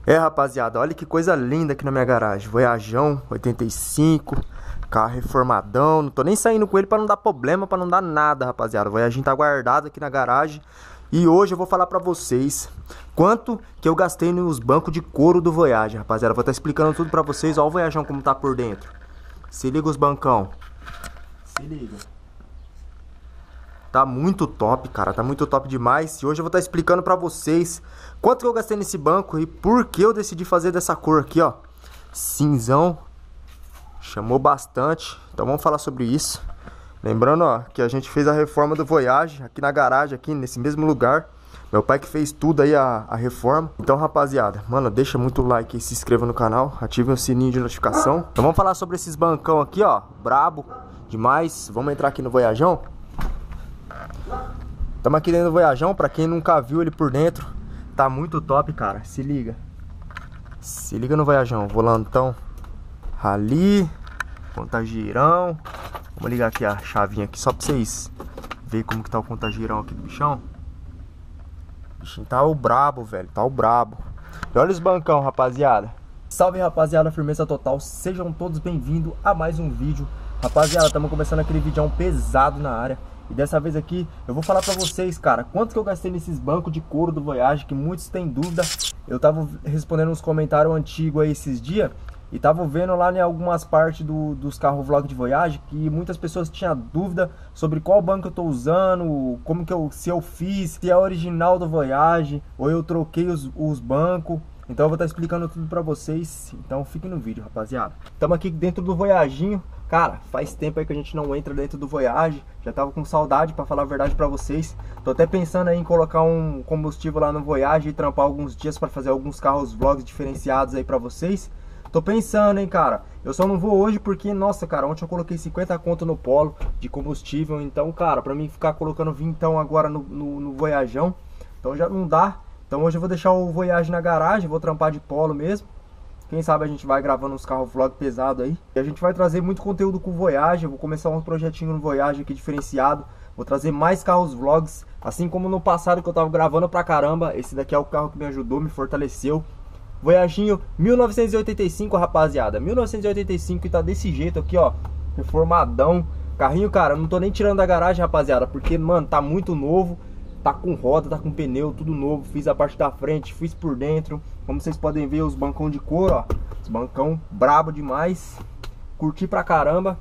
É, rapaziada, olha que coisa linda aqui na minha garagem. Voyageão 85, carro reformadão. Não tô nem saindo com ele pra não dar problema, pra não dar nada, rapaziada. O Voyaginho tá guardado aqui na garagem. E hoje eu vou falar pra vocês quanto que eu gastei nos bancos de couro do Voyage, rapaziada. Eu vou estar explicando tudo pra vocês. Olha o Voyageão como tá por dentro. Se liga os bancão. Se liga. Tá muito top, cara, tá muito top demais. E hoje eu vou estar explicando pra vocês quanto que eu gastei nesse banco e por que eu decidi fazer dessa cor aqui, ó. Cinzão. Chamou bastante. Então vamos falar sobre isso. Lembrando, ó, que a gente fez a reforma do Voyage aqui na garagem, aqui nesse mesmo lugar. Meu pai que fez tudo aí a reforma. Então, rapaziada, mano, deixa muito like e se inscreva no canal. Ative o sininho de notificação. Então vamos falar sobre esses bancão aqui, ó. Brabo demais. Vamos entrar aqui no Voyageão. Estamos aqui dentro do Voyageão, pra quem nunca viu ele por dentro. Tá muito top, cara, se liga. Se liga no Voyageão, volantão rally, conta-girão. Vamos ligar aqui a chavinha aqui só pra vocês verem como que tá o conta-girão aqui do bichão. O bichinho tá o brabo, velho, tá o brabo. E olha os bancão, rapaziada. Salve, rapaziada, firmeza total. Sejam todos bem-vindos a mais um vídeo. Rapaziada, estamos começando aquele vídeo pesado na área. E dessa vez aqui eu vou falar pra vocês, cara, quanto que eu gastei nesses bancos de couro do Voyage, que muitos têm dúvida. Eu tava respondendo uns comentários antigos aí esses dias e tava vendo lá em algumas partes dos carros vlog de Voyage que muitas pessoas tinham dúvida sobre qual banco eu tô usando, como que se eu fiz, se é original do Voyage ou eu troquei os bancos. Então eu vou estar explicando tudo pra vocês, então fiquem no vídeo, rapaziada. Estamos aqui dentro do Voyaginho. Cara, faz tempo aí que a gente não entra dentro do Voyage. Já tava com saudade, pra falar a verdade pra vocês. Tô até pensando aí em colocar um combustível lá no Voyage e trampar alguns dias pra fazer alguns carros vlogs diferenciados aí pra vocês. Tô pensando, hein, cara. Eu só não vou hoje porque, nossa, cara, ontem eu coloquei 50 conto no polo de combustível. Então, cara, pra mim ficar colocando vintão agora no Voyageão, então já não dá. Então hoje eu vou deixar o Voyage na garagem, vou trampar de polo mesmo. Quem sabe a gente vai gravando uns carros vlog pesado aí. E a gente vai trazer muito conteúdo com o Voyage. Eu vou começar um projetinho no Voyage aqui diferenciado. Vou trazer mais carros vlogs. Assim como no passado que eu tava gravando pra caramba. Esse daqui é o carro que me ajudou, me fortaleceu. Voyaginho 1985, rapaziada. 1985 e tá desse jeito aqui, ó. Reformadão. Carrinho, cara, não tô nem tirando da garagem, rapaziada. Porque, mano, tá muito novo. Tá com roda, tá com pneu, tudo novo. Fiz a parte da frente, fiz por dentro. Como vocês podem ver, os bancão de couro, ó. Os bancão brabo demais. Curti pra caramba.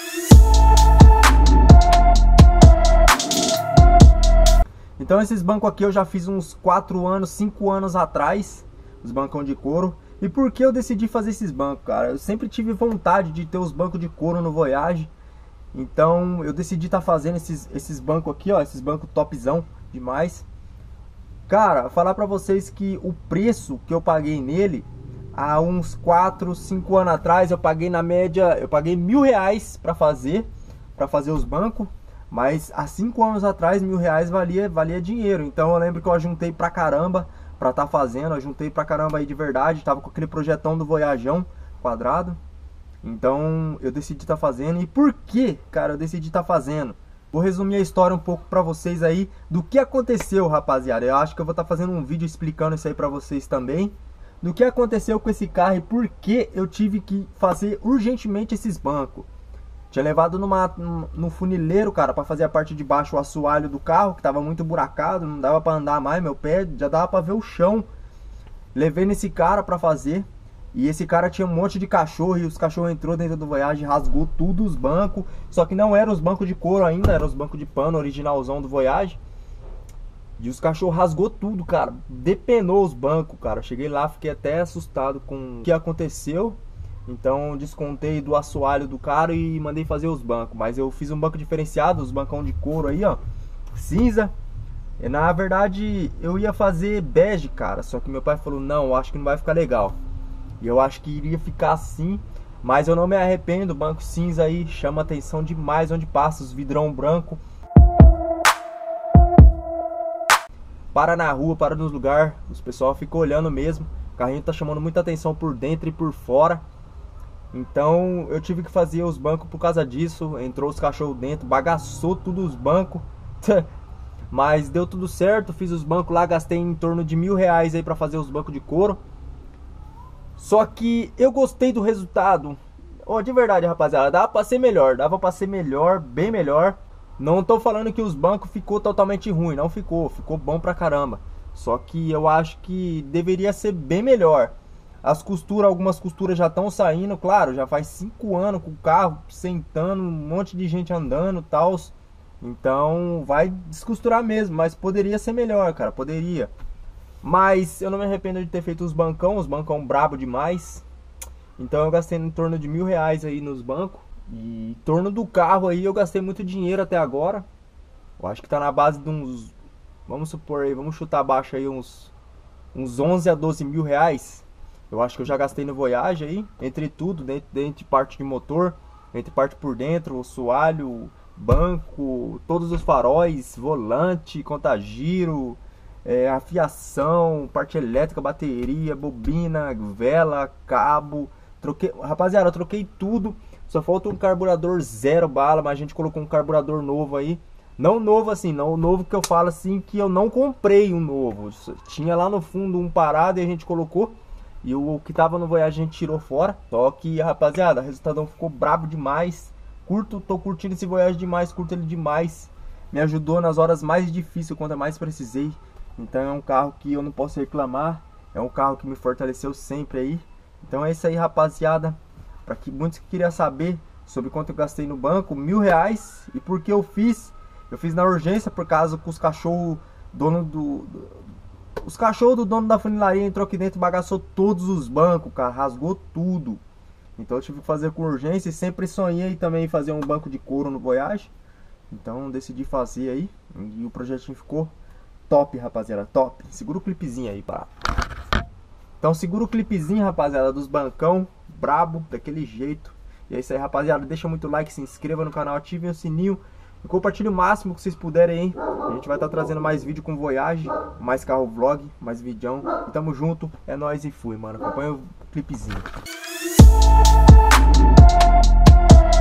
Então esses bancos aqui eu já fiz uns 4 anos, 5 anos atrás. Os bancão de couro. E por que eu decidi fazer esses bancos, cara? Eu sempre tive vontade de ter os bancos de couro no Voyage. Então eu decidi estar fazendo esses bancos aqui, ó. Esses bancos topzão demais. Cara, falar pra vocês que o preço que eu paguei nele há uns 4, 5 anos atrás, eu paguei na média, eu paguei R$1.000 pra fazer os bancos. Mas há 5 anos atrás, R$1.000 valia dinheiro. Então eu lembro que eu ajuntei pra caramba pra estar fazendo. Eu ajuntei pra caramba aí de verdade. Tava com aquele projetão do Voyageão quadrado. Então eu decidi estar fazendo. E por que, cara, eu decidi estar fazendo? Vou resumir a história um pouco pra vocês aí do que aconteceu, rapaziada. Eu acho que eu vou estar fazendo um vídeo explicando isso aí pra vocês também. Do que aconteceu com esse carro e por que eu tive que fazer urgentemente esses bancos. Tinha levado no funileiro, cara, pra fazer a parte de baixo, o assoalho do carro, que tava muito buracado, não dava pra andar mais, meu pé já dava pra ver o chão. Levei nesse cara pra fazer. E esse cara tinha um monte de cachorro e os cachorros entrou dentro do Voyage, rasgou tudo os bancos. Só que não eram os bancos de couro ainda, eram os bancos de pano originalzão do Voyage. E os cachorros rasgou tudo, cara. Depenou os bancos, cara. Cheguei lá, fiquei até assustado com o que aconteceu. Então descontei do assoalho do cara e mandei fazer os bancos. Mas eu fiz um banco diferenciado, os bancão de couro aí, ó. Cinza. E, na verdade eu ia fazer bege, cara. Só que meu pai falou, não, acho que não vai ficar legal. E eu acho que iria ficar assim, mas eu não me arrependo. O banco cinza aí chama atenção demais onde passa, os vidrão branco. Para na rua, para nos lugares, os pessoal fica olhando mesmo. O carrinho tá chamando muita atenção por dentro e por fora. Então eu tive que fazer os bancos por causa disso. Entrou os cachorros dentro, bagaçou tudo os bancos. Mas deu tudo certo, fiz os bancos lá, gastei em torno de R$1.000 aí pra fazer os bancos de couro. Só que eu gostei do resultado. Ó, de verdade, rapaziada, dava pra ser melhor. Dava pra ser melhor, bem melhor. Não tô falando que os bancos ficou totalmente ruim. Não ficou, ficou bom pra caramba. Só que eu acho que deveria ser bem melhor. As costuras, algumas costuras já estão saindo. Claro, já faz 5 anos com o carro sentando, um monte de gente andando e tal. Então vai descosturar mesmo. Mas poderia ser melhor, cara, poderia. Mas eu não me arrependo de ter feito os bancão brabo demais. Então eu gastei em torno de R$1.000 aí nos bancos. E em torno do carro aí eu gastei muito dinheiro até agora. Eu acho que tá na base de uns, vamos supor aí, vamos chutar abaixo aí uns 11 a 12 mil reais. Eu acho que eu já gastei no Voyage aí, entre tudo, dentro de parte de motor, entre parte por dentro, o soalho, banco, todos os faróis, volante, conta-giro, afiação, parte elétrica, bateria, bobina, vela, cabo. Troquei, rapaziada, eu troquei tudo. Só falta um carburador 0 bala, mas a gente colocou um carburador novo aí. Não novo assim, não novo que eu falo assim, que eu não comprei um novo. Tinha lá no fundo um parado e a gente colocou. E o que tava no Voyage a gente tirou fora. Só que, rapaziada, o resultado ficou brabo demais. Tô curtindo esse Voyage demais, curto ele demais. Me ajudou nas horas mais difíceis, quando eu mais precisei. Então é um carro que eu não posso reclamar. É um carro que me fortaleceu sempre aí. Então é isso aí, rapaziada. Para que muitos que queriam saber sobre quanto eu gastei no banco, R$1.000. E por que eu fiz? Eu fiz na urgência por causa que os cachorros os cachorros do dono da funilaria entrou aqui dentro e bagaçou todos os bancos, cara, rasgou tudo. Então eu tive que fazer com urgência e sempre sonhei também em fazer um banco de couro no Voyage. Então decidi fazer aí e o projetinho ficou top, rapaziada, top. Segura o clipezinho aí, pá. Então segura o clipezinho, rapaziada, dos bancão, brabo, daquele jeito. E é isso aí, rapaziada, deixa muito like, se inscreva no canal, ativem o sininho. E compartilhe o máximo que vocês puderem aí. A gente vai estar trazendo mais vídeo com Voyage, mais carro vlog, mais vidão. E tamo junto, é nóis e fui, mano. Acompanha o clipezinho.